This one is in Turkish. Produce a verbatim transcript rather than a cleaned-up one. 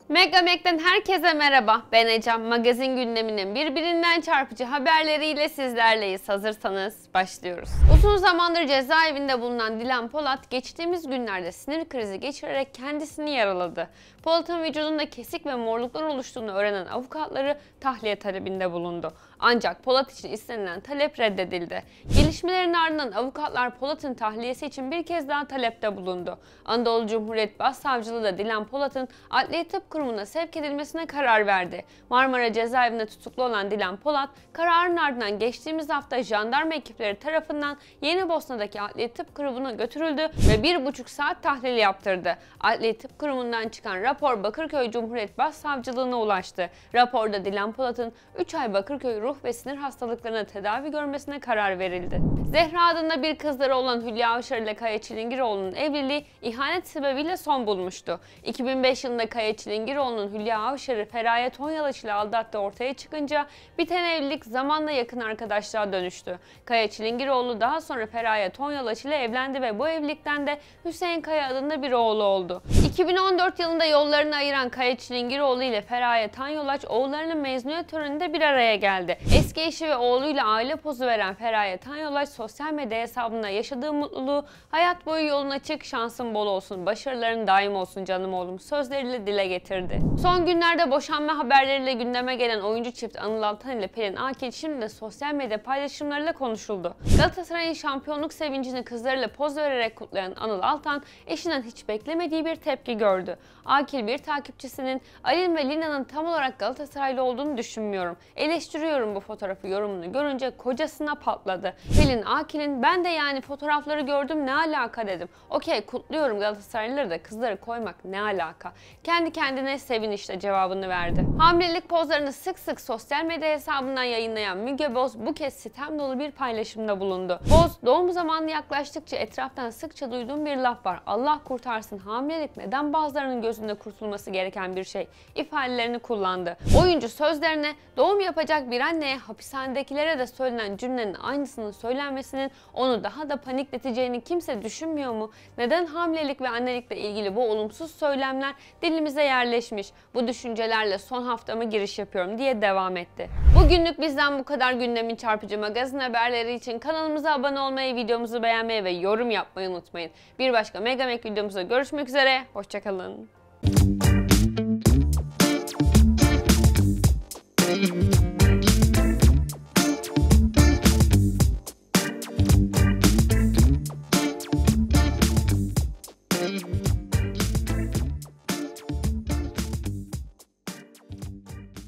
Megamek'ten herkese merhaba. Ben Ecem. Magazin gündeminin birbirinden çarpıcı haberleriyle sizlerleyiz. Hazırsanız başlıyoruz. Uzun zamandır cezaevinde bulunan Dilan Polat geçtiğimiz günlerde sinir krizi geçirerek kendisini yaraladı. Polat'ın vücudunda kesik ve morluklar oluştuğunu öğrenen avukatları tahliye talebinde bulundu. Ancak Polat için istenilen talep reddedildi. Gelişmelerin ardından avukatlar Polat'ın tahliyesi için bir kez daha talepte bulundu. Anadolu Cumhuriyet Başsavcılığı da Dilan Polat'ın Adliye Tıp Kurumu'na sevk edilmesine karar verdi. Marmara cezaevinde tutuklu olan Dilan Polat, kararın ardından geçtiğimiz hafta jandarma ekipleri tarafından Yenibosna'daki Adliye Tıp Kurumu'na götürüldü ve bir buçuk saat tahlil yaptırdı. Adliye Tıp Kurumu'ndan çıkan rapor Bakırköy Cumhuriyet Başsavcılığına ulaştı. Raporda Dilan Polat'ın üç ay Bakırköy ruh ve sinir hastalıklarına tedavi görmesine karar verildi. Zehra adında bir kızları olan Hülya Avşar ile Kaya Çilingiroğlu'nun evliliği ihanet sebebiyle son bulmuştu. iki bin beş yılında Kaya Çilingiroğlu'nun Hülya Avşar'ı Feraye Tonyalaç ile aldattığı ortaya çıkınca biten evlilik zamanla yakın arkadaşlığa dönüştü. Kaya Çilingiroğlu daha sonra Feraye Tonyalaç ile evlendi ve bu evlilikten de Hüseyin Kaya adında bir oğlu oldu. iki bin on dört yılında yollarını ayıran Kaya Çilingiroğlu ile Feraye Tonyalaç oğullarının mezuniyet töreninde bir araya geldi. Eski eşi ve oğluyla aile pozu veren Feraye Tonyalaç sosyal medya hesabında yaşadığı mutluluğu "Hayat boyu yolun açık, şansın bol olsun, başarıların daim olsun canım oğlum" sözleriyle dile getirdi. Son günlerde boşanma haberleriyle gündeme gelen oyuncu çift Anıl Altan ile Pelin Akil şimdi de sosyal medya paylaşımlarıyla konuşuldu. Galatasaray'ın şampiyonluk sevincini kızlarıyla poz vererek kutlayan Anıl Altan eşinden hiç beklemediği bir tepki gördü. Akil bir takipçisinin "Alin ve Lina'nın tam olarak Galatasaraylı olduğunu düşünmüyorum. Eleştiriyorum bu fotoğrafı" yorumunu görünce kocasına patladı. Pelin Akil'in "Ben de yani fotoğrafları gördüm, ne alaka" dedim. "Okey, kutluyorum Galatasaraylıları da kızları koymak ne alaka? Kendi kendine sevin işte" cevabını verdi. Hamilelik pozlarını sık sık sosyal medya hesabından yayınlayan Müge Boz bu kez sitem dolu bir paylaşımda bulundu. Boz, "Doğum zamanı yaklaştıkça etraftan sıkça duyduğum bir laf var. Allah kurtarsın, hamilelik neden bazılarının gözünde kurtulması gereken bir şey" ifadelerini kullandı. Oyuncu sözlerine "Doğum yapacak bir anneye hapishanedekilere de söylenen cümlenin aynısının söylenmesinin onu daha da panikleteceğini kimse düşünmüyor mu? Neden hamilelik ve annelikle ilgili bu olumsuz söylemler dilimize yerleşmiş? Bu düşüncelerle son haftama giriş yapıyorum" diye devam etti. Bugünlük bizden bu kadar. Gündemin çarpıcı magazin haberleri için kanalımıza abone olmayı, videomuzu beğenmeyi ve yorum yapmayı unutmayın. Bir başka Megamek videomuzda görüşmek üzere. Hoşça kalın.